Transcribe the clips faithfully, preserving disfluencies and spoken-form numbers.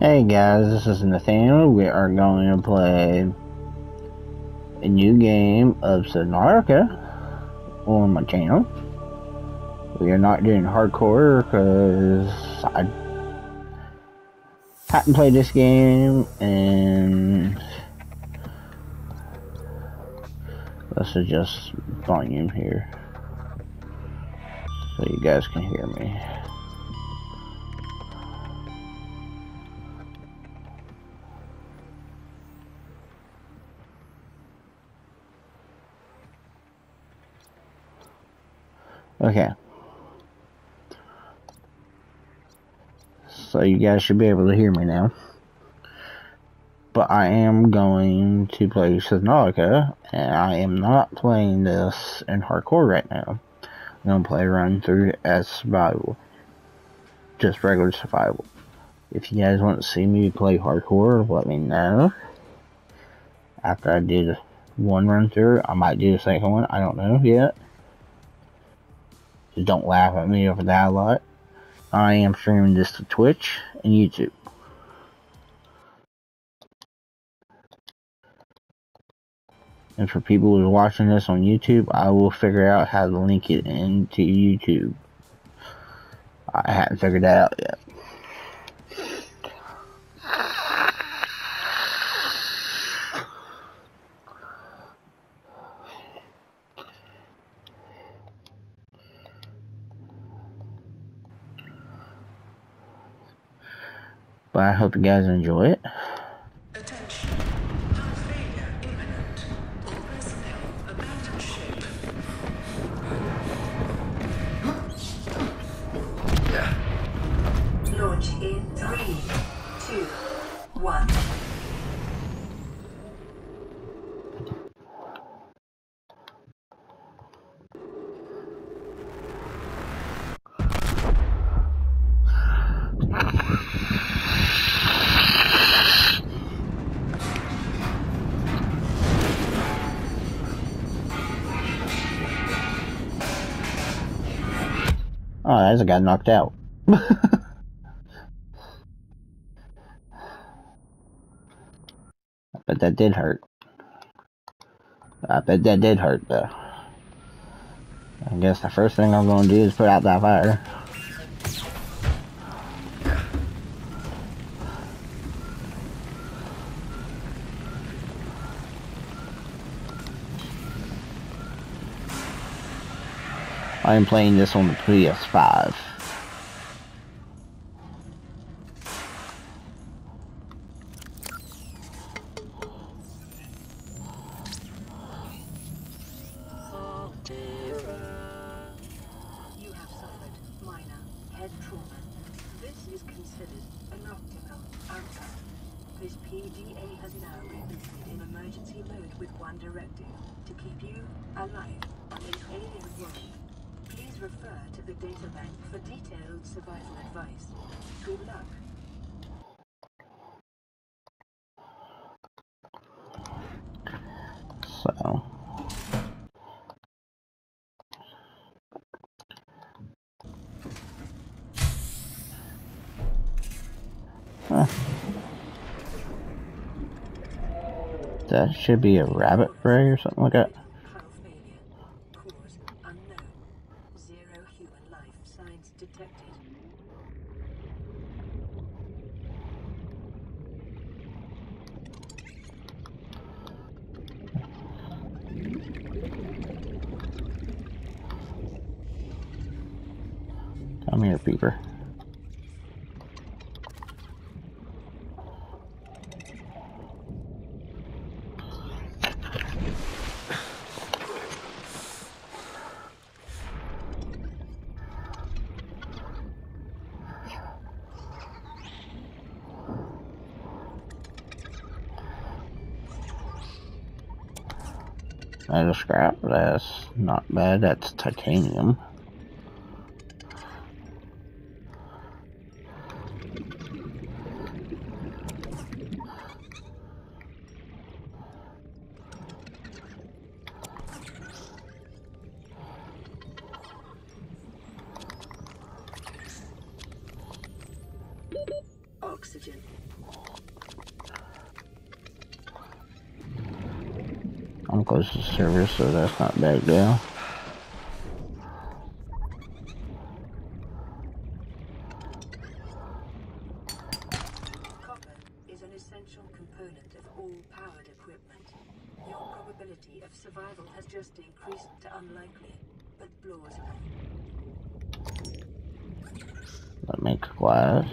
Hey guys, this is Nathaniel. We are going to play a new game of Subnautica on my channel. We are not doing hardcore because I hadn't played this game, and let's adjust volume here so you guys can hear me. Okay. So you guys should be able to hear me now. But I am going to play Subnautica, and I am not playing this in hardcore right now. I'm going to play a run through as survival. Just regular survival. If you guys want to see me play hardcore, let me know. After I did one run through, I might do a second one. I don't know yet. Just don't laugh at me over that a lot. I am streaming this to Twitch and YouTube. And for people who are watching this on YouTube, I will figure out how to link it into YouTube. I haven't figured that out yet. But I hope you guys enjoy it. Attention. Hull failure imminent. All personnel abandon ship. Launch in three, two, one. Oh, that's a guy knocked out. But that did hurt. I bet that did hurt, though. I guess the first thing I'm going to do is put out that fire. I am playing this on the P S five. You have suffered minor head trauma. This is considered an optimal outcome. This P D A has now rebooted in emergency mode with one directive: to keep you alive in alien world. Please refer to the data bank for detailed survival advice. Good luck. So. Huh. That should be a rabbit ray or something like that. Hull failure. Cause unknown. Zero human life signs detected. Come here, peeper. That is scrap. That's not bad. That's titanium. Oxygen. I'm close to service, so that's not a bad deal. Copper is an essential component of all powered equipment. Your probability of survival has just increased to unlikely, but plausible. That makes glass.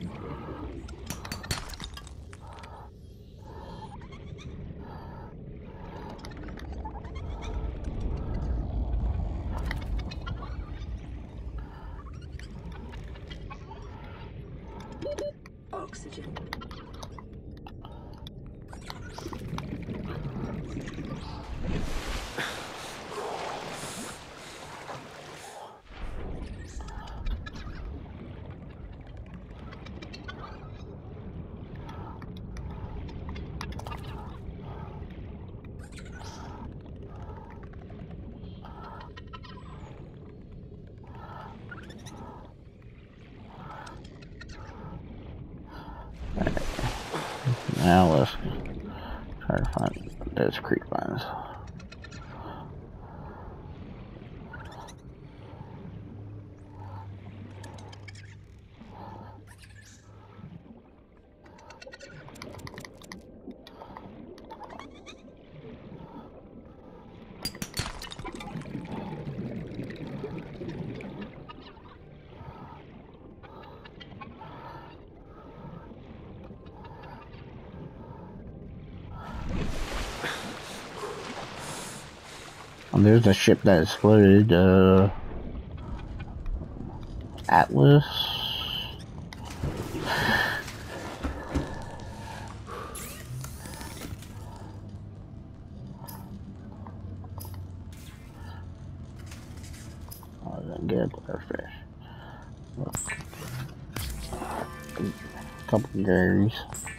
Oxygen. Now let's try to find those creep lines. And there's a ship that exploded, uh, Atlas. Oh, I didn't get a fish. Look. A couple of Garys.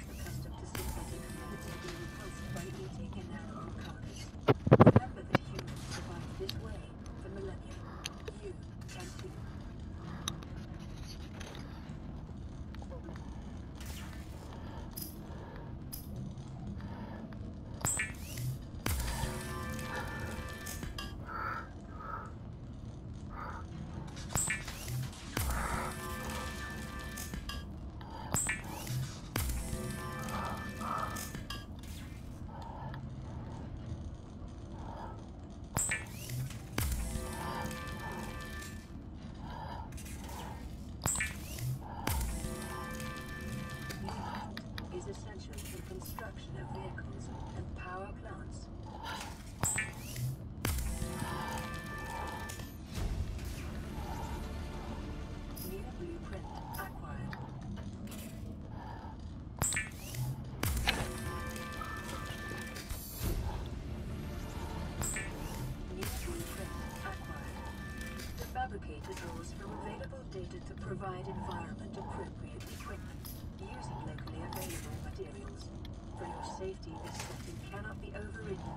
Fabricator draws from available data to provide environment-appropriate equipment using locally available materials. For your safety, this setting cannot be overridden.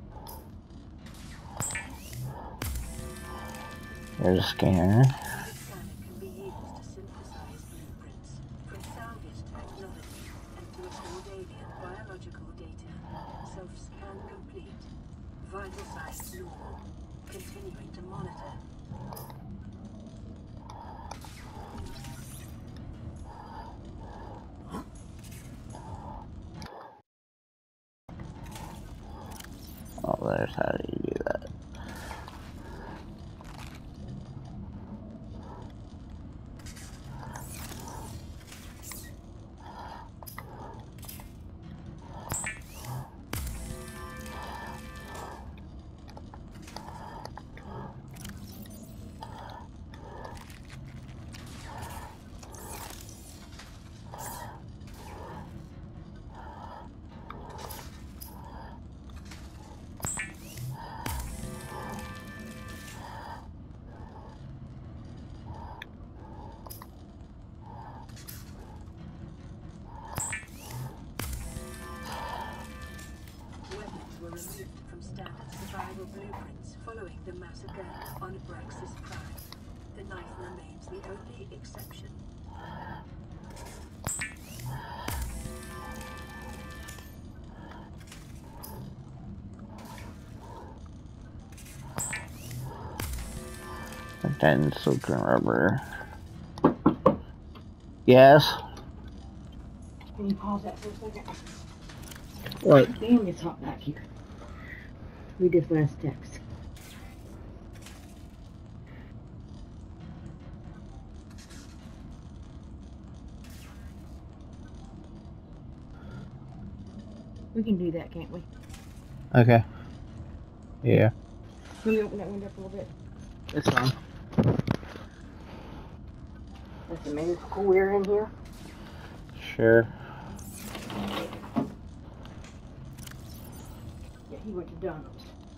There's a scanner. The scanner can be used to synthesize blueprints from salvage technology and to record alien biological data. Self-scan complete. Vital signs normal. Continuing to monitor. Oh, there's how you do that. Removed from standard survival blueprints following the massacre on Braxis Prime. The knife remains the only exception. and silicon rubber. Yes? Can you pause that for a second? What? Damn, it's hot back here. Read this last text. We can do that, can't we? Okay. Yeah. Let me open that window up a little bit. It's fine. That's amazing cool air in here. Sure. Yeah, he went to Dunham's.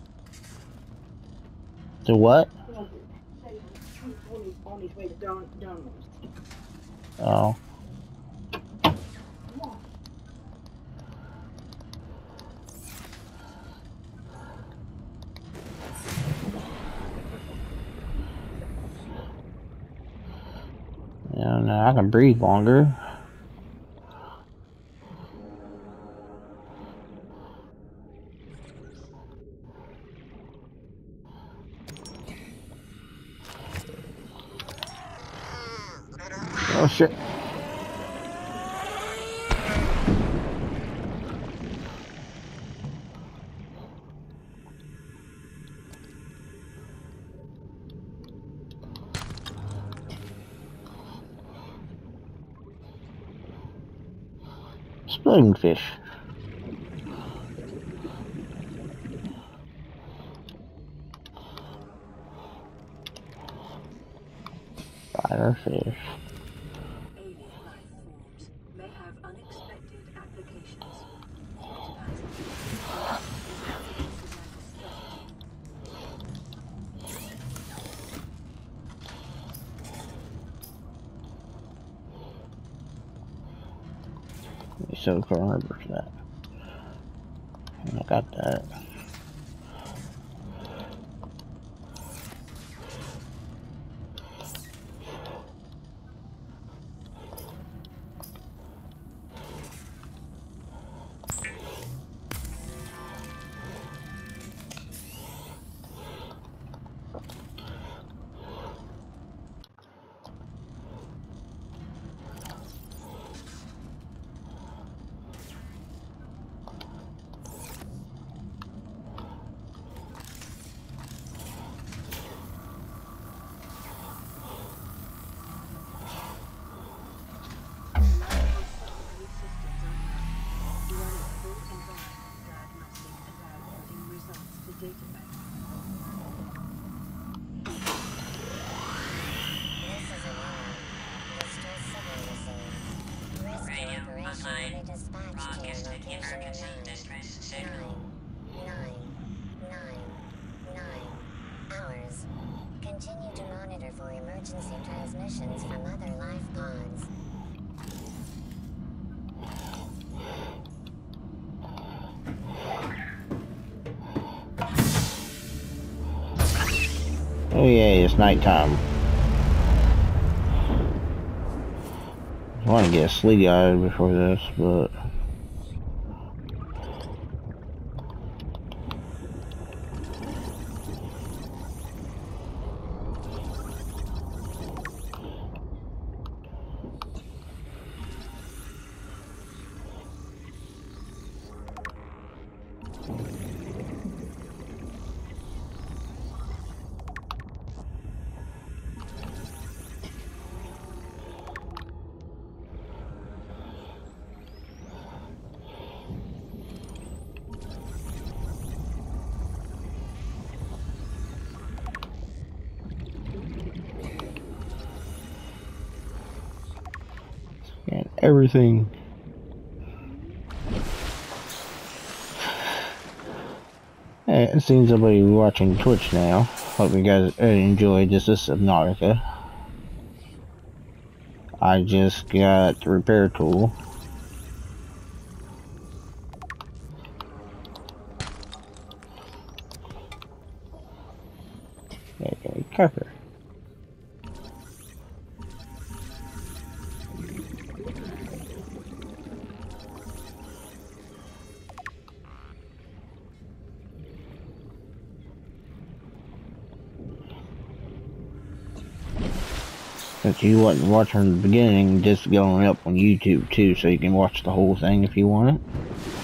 To what? On his way to Dun Dunham's. Oh. Yeah, now I can breathe longer. Oh shit. Exploding fish. Fire fish. Alien life forms may have unexpected applications. It depends on So can't remember that. I got that. Continue to monitor for emergency transmissions from other life pods. Oh yeah, it's nighttime. I want to get sleepy eyed before this, but and everything. Hey, it seems somebody watching Twitch now. Hope you guys enjoyed. This is Subnautica. I just got the repair tool. Okay, cover. Since you wasn't watching the beginning, just going up on YouTube too, so you can watch the whole thing if you want it.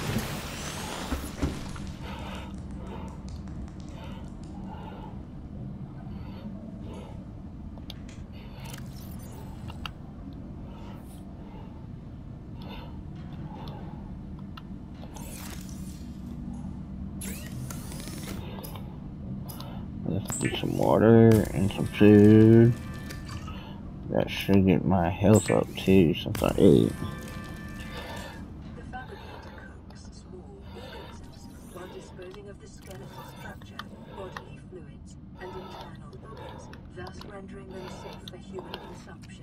Let's get some water and some food. That should get my health up too, since I ate. The fabricator cooks small organisms while disposing of the skeletal structure, bodily fluids, and internal organs, thus rendering them safe for human consumption.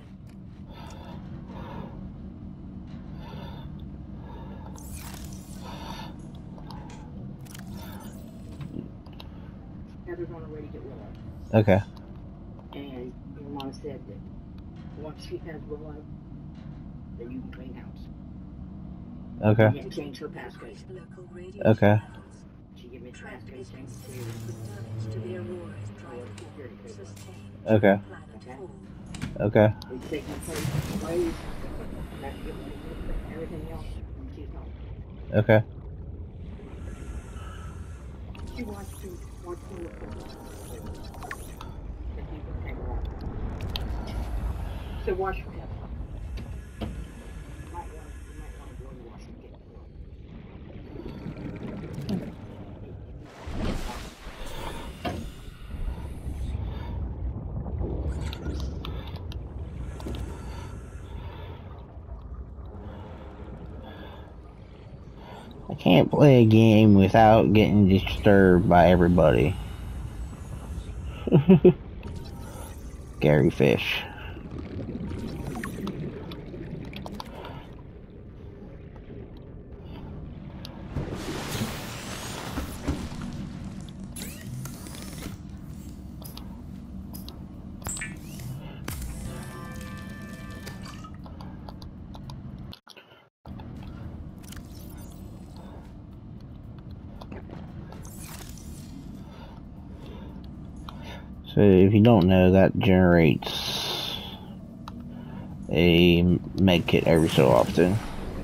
Heather's on her way to get Willow. Okay. And your mom said that once she has Willow, then you can clean house. Okay. And change her passcode. Local radio Okay. channels. She gave me the Trent passcode is change considered to with damage to the Aurora's drive core sustained Okay. planet Okay. fall. Okay. we take my place away. That's get ready for everything else when she's home. Okay. She wants to wants to look for her. If you can take her out. So wash your hands. You might want you might want to go and wash and get it. I can't play a game without getting disturbed by everybody. Gary Fish. So if you don't know, that generates a med kit every so often.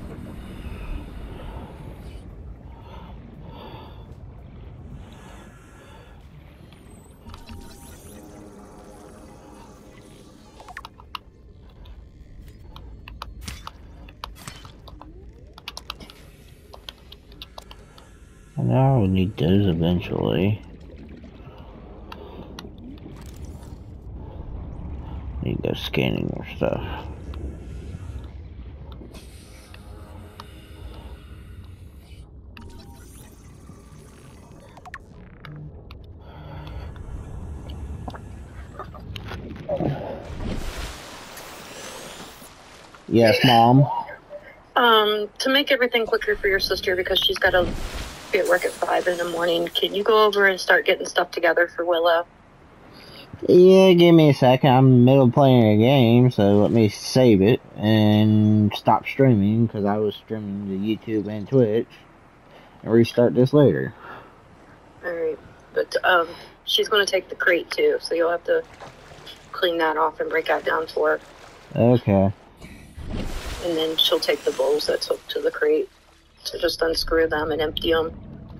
I know I would need those eventually. Need to go scanning more stuff. Yes, Mom. Um, to make everything quicker for your sister because she's got to be at work at five in the morning, can you go over and start getting stuff together for Willow? Yeah, give me a second. I'm in the middle of playing a game, so let me save it and stop streaming because I was streaming to YouTube and Twitch and restart this later. Alright, but um, she's going to take the crate too, so you'll have to clean that off and break that down for her. Okay. And then she'll take the bowls that's hooked to the crate. So just unscrew them and empty them.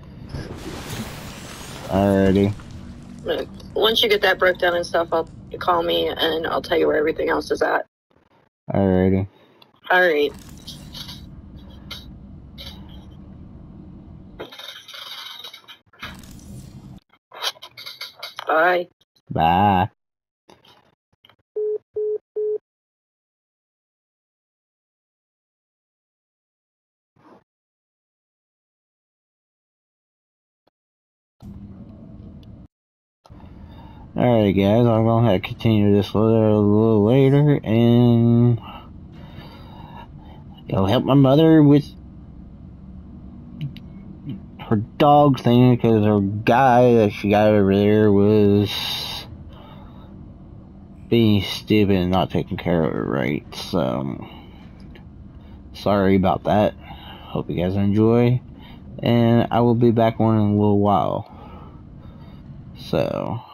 Alrighty. Once you get that broke down and stuff, I'll you call me and I'll tell you where everything else is at. Alrighty. Alright. Bye. Bye. Alright guys, I'm gonna have to continue this a little, a little later and go help my mother with her dog thing because her guy that she got over there was being stupid and not taking care of it right. So sorry about that. Hope you guys enjoy, and I will be back on in a little while. So